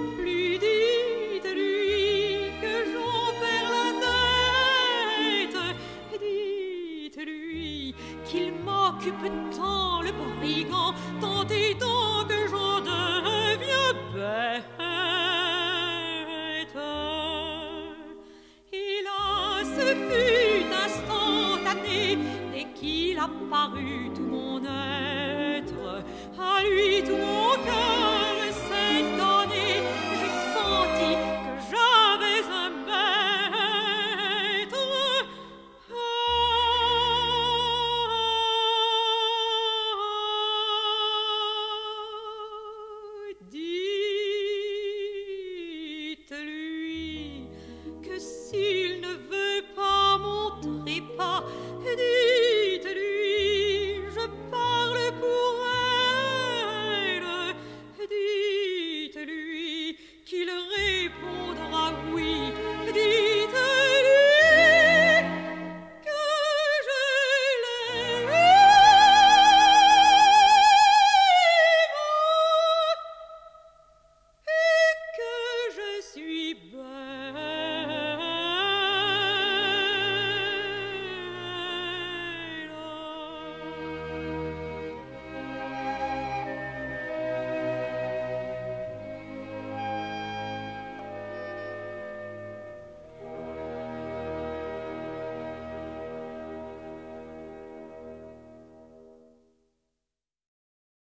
plus dites-lui que j'en perds la tête. Dites-lui qu'il m'occupe tant le brigand, tant et tant que j'en deviens bête. Et là, ce fut instantané, dès qu'il apparut tout mon être, à lui tout mon cœur s'est donné. J'ai senti que j'avais un maître. Dites-lui que s'il ne veut pas mon trépas, dites-lui, je parle pour elle, dites-lui qu'il répondra oui, dites-lui